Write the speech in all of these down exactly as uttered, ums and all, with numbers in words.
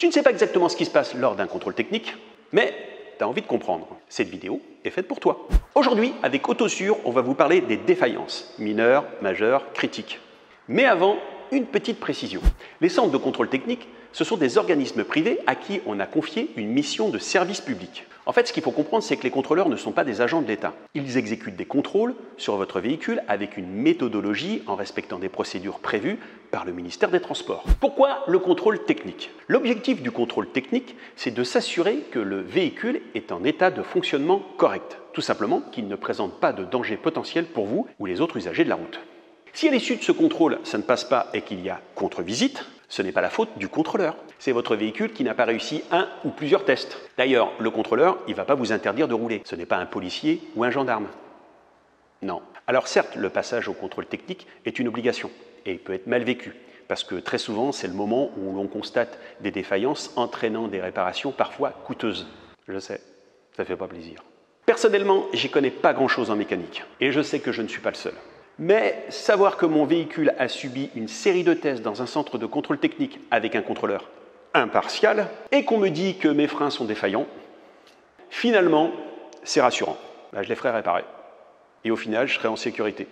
Tu ne sais pas exactement ce qui se passe lors d'un contrôle technique, mais tu as envie de comprendre. Cette vidéo est faite pour toi. Aujourd'hui, avec Autosure, on va vous parler des défaillances, mineures, majeures, critiques. Mais avant, une petite précision. Les centres de contrôle technique, ce sont des organismes privés à qui on a confié une mission de service public. En fait, ce qu'il faut comprendre, c'est que les contrôleurs ne sont pas des agents de l'État. Ils exécutent des contrôles sur votre véhicule avec une méthodologie en respectant des procédures prévues par le ministère des Transports. Pourquoi le contrôle technique? L'objectif du contrôle technique, c'est de s'assurer que le véhicule est en état de fonctionnement correct. Tout simplement qu'il ne présente pas de danger potentiel pour vous ou les autres usagers de la route. Si à l'issue de ce contrôle, ça ne passe pas et qu'il y a contre-visite, ce n'est pas la faute du contrôleur. C'est votre véhicule qui n'a pas réussi un ou plusieurs tests. D'ailleurs, le contrôleur, il ne va pas vous interdire de rouler. Ce n'est pas un policier ou un gendarme. Non. Alors certes, le passage au contrôle technique est une obligation et il peut être mal vécu parce que très souvent, c'est le moment où l'on constate des défaillances entraînant des réparations parfois coûteuses. Je sais, ça ne fait pas plaisir. Personnellement, j'y connais pas grand-chose en mécanique et je sais que je ne suis pas le seul. Mais savoir que mon véhicule a subi une série de tests dans un centre de contrôle technique avec un contrôleur impartial et qu'on me dit que mes freins sont défaillants, finalement, c'est rassurant. Ben, je les ferai réparer. Et au final, je serai en sécurité.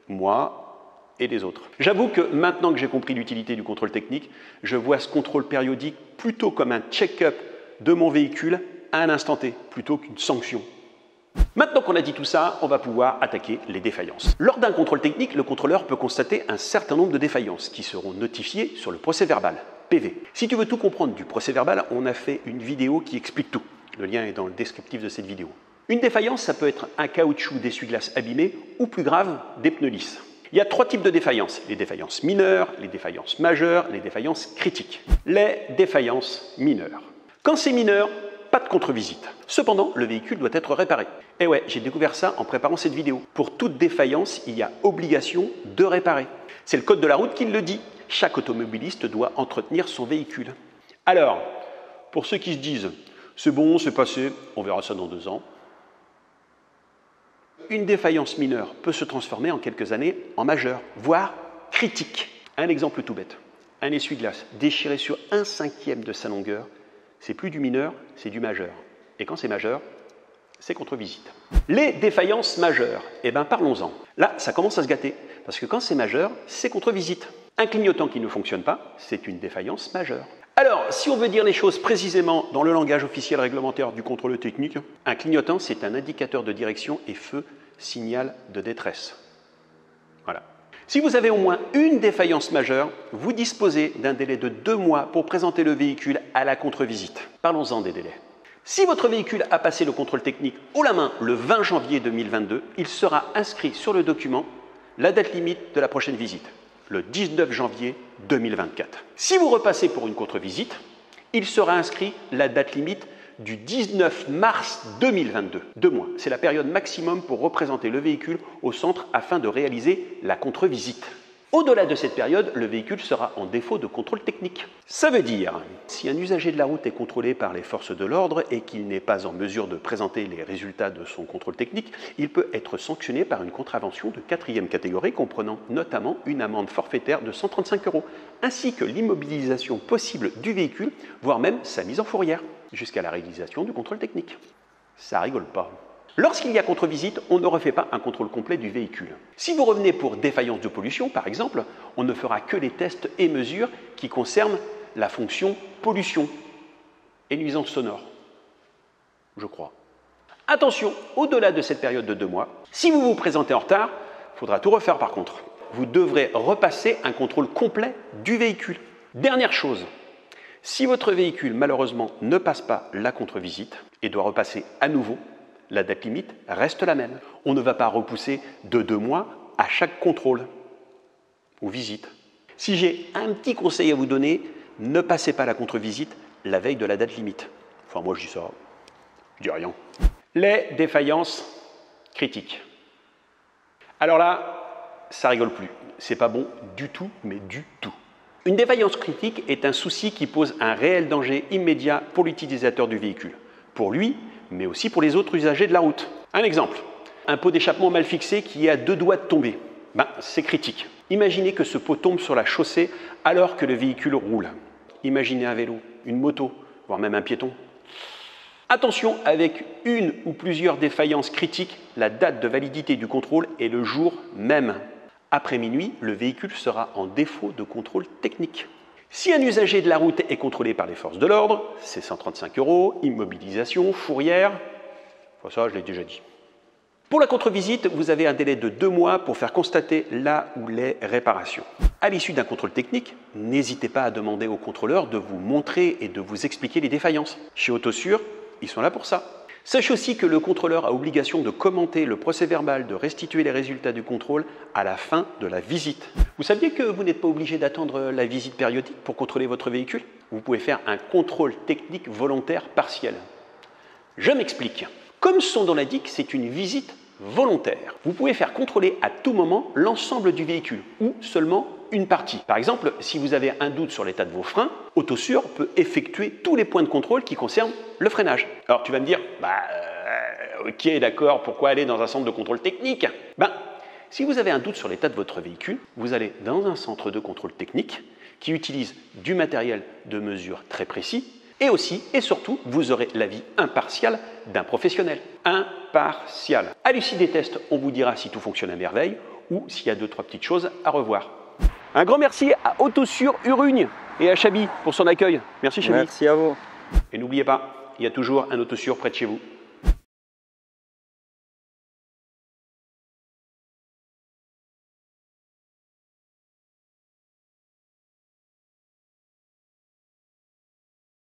Moi et les autres. J'avoue que maintenant que j'ai compris l'utilité du contrôle technique, je vois ce contrôle périodique plutôt comme un check-up de mon véhicule à un instant T, plutôt qu'une sanction. Maintenant qu'on a dit tout ça, on va pouvoir attaquer les défaillances. Lors d'un contrôle technique, le contrôleur peut constater un certain nombre de défaillances qui seront notifiées sur le procès-verbal, P V. Si tu veux tout comprendre du procès-verbal, on a fait une vidéo qui explique tout. Le lien est dans le descriptif de cette vidéo. Une défaillance, ça peut être un caoutchouc d'essuie-glace abîmé ou plus grave, des pneus lisses. Il y a trois types de défaillances. Les défaillances mineures, les défaillances majeures, les défaillances critiques. Les défaillances mineures. Quand c'est mineur, pas de contre-visite. Cependant, le véhicule doit être réparé. Et ouais, j'ai découvert ça en préparant cette vidéo. Pour toute défaillance, il y a obligation de réparer. C'est le code de la route qui le dit. Chaque automobiliste doit entretenir son véhicule. Alors, pour ceux qui se disent « c'est bon, c'est passé, on verra ça dans deux ans », une défaillance mineure peut se transformer en quelques années en majeure, voire critique. Un exemple tout bête. Un essuie-glace déchiré sur un cinquième de sa longueur, c'est plus du mineur, c'est du majeur. Et quand c'est majeur, c'est contre-visite. Les défaillances majeures, eh bien parlons-en. Là, ça commence à se gâter, parce que quand c'est majeur, c'est contre-visite. Un clignotant qui ne fonctionne pas, c'est une défaillance majeure. Alors, si on veut dire les choses précisément dans le langage officiel réglementaire du contrôle technique, un clignotant, c'est un indicateur de direction et feu, signal de détresse. Voilà. Si vous avez au moins une défaillance majeure, vous disposez d'un délai de deux mois pour présenter le véhicule à la contre-visite. Parlons-en des délais. Si votre véhicule a passé le contrôle technique haut la main le vingt janvier deux mille vingt-deux, il sera inscrit sur le document la date limite de la prochaine visite, le dix-neuf janvier deux mille vingt-quatre. Si vous repassez pour une contre-visite, il sera inscrit la date limite du dix-neuf mars deux mille vingt-deux. Deux mois, c'est la période maximum pour représenter le véhicule au centre afin de réaliser la contre-visite. Au-delà de cette période, le véhicule sera en défaut de contrôle technique. Ça veut dire, si un usager de la route est contrôlé par les forces de l'ordre et qu'il n'est pas en mesure de présenter les résultats de son contrôle technique, il peut être sanctionné par une contravention de quatrième catégorie comprenant notamment une amende forfaitaire de cent trente-cinq euros, ainsi que l'immobilisation possible du véhicule, voire même sa mise en fourrière, jusqu'à la réalisation du contrôle technique. Ça rigole pas. Lorsqu'il y a contre-visite, on ne refait pas un contrôle complet du véhicule. Si vous revenez pour défaillance de pollution, par exemple, on ne fera que les tests et mesures qui concernent la fonction pollution et nuisance sonore, je crois. Attention, au-delà de cette période de deux mois, si vous vous présentez en retard, il faudra tout refaire par contre. Vous devrez repasser un contrôle complet du véhicule. Dernière chose, si votre véhicule malheureusement ne passe pas la contre-visite et doit repasser à nouveau, la date limite reste la même. On ne va pas repousser de deux mois à chaque contrôle ou visite. Si j'ai un petit conseil à vous donner, ne passez pas la contre-visite la veille de la date limite. Enfin, moi je dis ça, je dis rien. Les défaillances critiques. Alors là, ça rigole plus. C'est pas bon du tout, mais du tout. Une défaillance critique est un souci qui pose un réel danger immédiat pour l'utilisateur du véhicule. Pour lui, mais aussi pour les autres usagers de la route. Un exemple, un pot d'échappement mal fixé qui est à deux doigts de tomber. Ben, c'est critique. Imaginez que ce pot tombe sur la chaussée alors que le véhicule roule. Imaginez un vélo. une moto, voire même un piéton. Attention, avec une ou plusieurs défaillances critiques, la date de validité du contrôle est le jour même. Après minuit, le véhicule sera en défaut de contrôle technique. Si un usager de la route est contrôlé par les forces de l'ordre, c'est cent trente-cinq euros, immobilisation, fourrière, enfin ça je l'ai déjà dit. Pour la contre-visite, vous avez un délai de deux mois pour faire constater là où les réparations. À l'issue d'un contrôle technique, n'hésitez pas à demander au contrôleur de vous montrer et de vous expliquer les défaillances. Chez Autosur, ils sont là pour ça. Sachez aussi que le contrôleur a obligation de commenter le procès-verbal, de restituer les résultats du contrôle à la fin de la visite. Vous saviez que vous n'êtes pas obligé d'attendre la visite périodique pour contrôler votre véhicule? Vous pouvez faire un contrôle technique volontaire partiel. Je m'explique. Comme son nom l'indique, c'est une visite volontaire. Vous pouvez faire contrôler à tout moment l'ensemble du véhicule ou seulement une partie. Par exemple, si vous avez un doute sur l'état de vos freins, Autosur peut effectuer tous les points de contrôle qui concernent le freinage. Alors tu vas me dire, bah euh, ok d'accord, pourquoi aller dans un centre de contrôle technique? Ben, si vous avez un doute sur l'état de votre véhicule, vous allez dans un centre de contrôle technique qui utilise du matériel de mesure très précis et aussi et surtout, vous aurez l'avis impartial d'un professionnel. Impartial. À l'issue des tests, on vous dira si tout fonctionne à merveille ou s'il y a deux, trois petites choses à revoir. Un grand merci à Autosur Urugne et à Chabi pour son accueil. Merci Chabi. Merci à vous. Et n'oubliez pas, il y a toujours un Autosur près de chez vous.